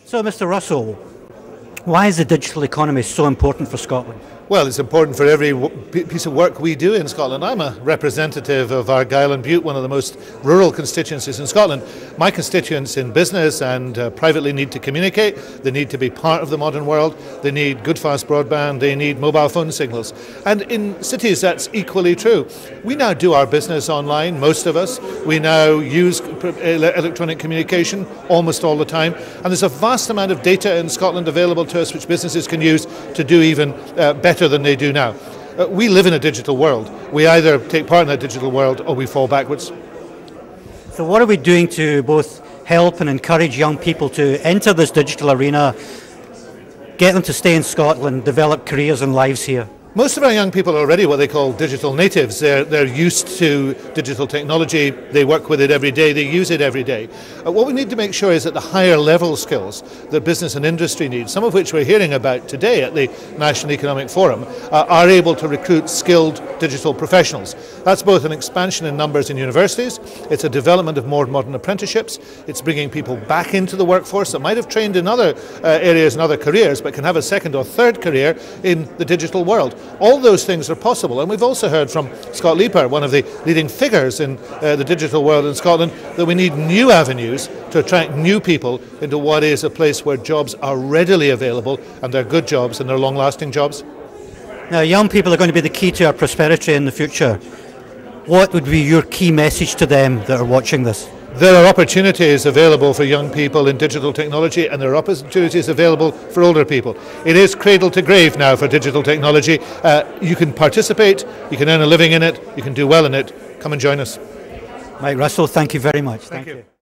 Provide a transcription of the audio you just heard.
So, Mr. Russell, why is the digital economy so important for Scotland? Well, it's important for every piece of work we do in Scotland. I'm a representative of Argyll and Bute, one of the most rural constituencies in Scotland. My constituents in business and privately need to communicate. They need to be part of the modern world. They need good fast broadband. They need mobile phone signals. And in cities, that's equally true. We now do our business online, most of us. We now use electronic communication almost all the time. And there's a vast amount of data in Scotland available to us which businesses can use to do even better than they do now. We live in a digital world. We either take part in that digital world or we fall backwards. So what are we doing to both help and encourage young people to enter this digital arena, get them to stay in Scotland, develop careers and lives here? Most of our young people are already what they call digital natives. They're used to digital technology, they work with it every day, they use it every day. What we need to make sure is that the higher level skills that business and industry need, some of which we're hearing about today at the National Economic Forum, are able to recruit skilled digital professionals. That's both an expansion in numbers in universities, it's a development of more modern apprenticeships, it's bringing people back into the workforce that might have trained in other areas and other careers but can have a second or third career in the digital world. All those things are possible, and we've also heard from Scott Leaper, one of the leading figures in the digital world in Scotland, that we need new avenues to attract new people into what is a place where jobs are readily available, and they're good jobs and they're long-lasting jobs. Now, young people are going to be the key to our prosperity in the future. What would be your key message to them that are watching this? There are opportunities available for young people in digital technology, and there are opportunities available for older people. It is cradle to grave now for digital technology. You can participate, you can earn a living in it, you can do well in it. Come and join us. Mike Russell, thank you very much. Thank you.